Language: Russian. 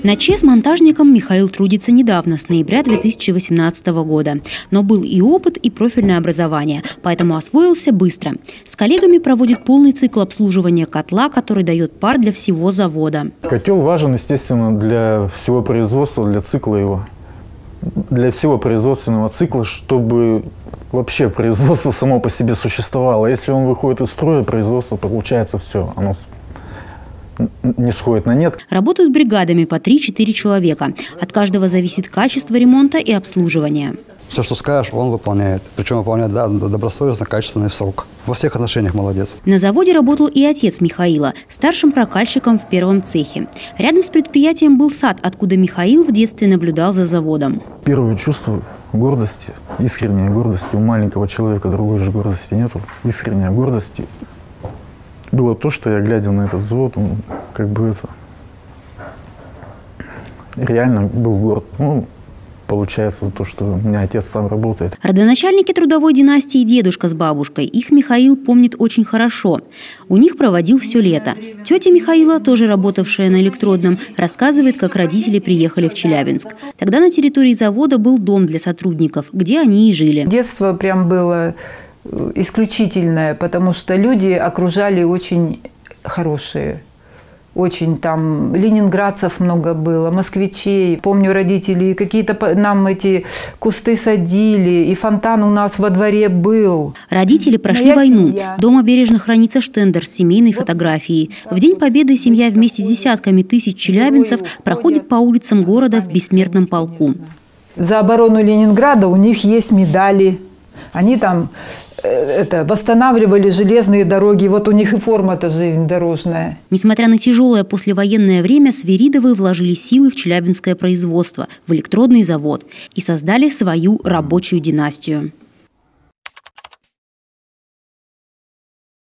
На ЧЭС монтажником Михаил трудится недавно, с ноября 2018 года. Но был и опыт, и профильное образование, поэтому освоился быстро. С коллегами проводит полный цикл обслуживания котла, который дает пар для всего завода. Котел важен, естественно, для всего производства, для цикла его. Для всего производственного цикла, чтобы вообще производство само по себе существовало. Если он выходит из строя, производство, получается, все, оно не сходит на нет. Работают бригадами по 3-4 человека. От каждого зависит качество ремонта и обслуживания. Все, что скажешь, он выполняет. Причем выполняет добросовестно, качественно и в срок. Во всех отношениях молодец. На заводе работал и отец Михаила, старшим прокальщиком в первом цехе. Рядом с предприятием был сад, откуда Михаил в детстве наблюдал за заводом. Первое чувство гордости, искренней гордости. У маленького человека другой же гордости нету. Искренняя гордость было то, что я, глядя на этот завод, реально был горд. Получается, то, что у меня отец там работает. Родоначальники трудовой династии дедушка с бабушкой. Их Михаил помнит очень хорошо. У них проводил все лето. Тетя Михаила, тоже работавшая на электродном, рассказывает, как родители приехали в Челябинск. Тогда на территории завода был дом для сотрудников, где они и жили. Детство прям было исключительное, потому что люди окружали очень хорошие. Очень там ленинградцев много было, москвичей. Помню, родители какие-то нам эти кусты садили, и фонтан у нас во дворе был. Родители прошли войну. Дома бережно хранится штендер с семейной фотографией. В День Победы семья вместе с десятками тысяч челябинцев проходит по улицам города в бессмертном полку. За оборону Ленинграда у них есть медали. Они там восстанавливали железные дороги. Вот у них и форма-то жизнь дорожная. Несмотря на тяжелое послевоенное время, Свиридовы вложили силы в челябинское производство, в электродный завод и создали свою рабочую династию.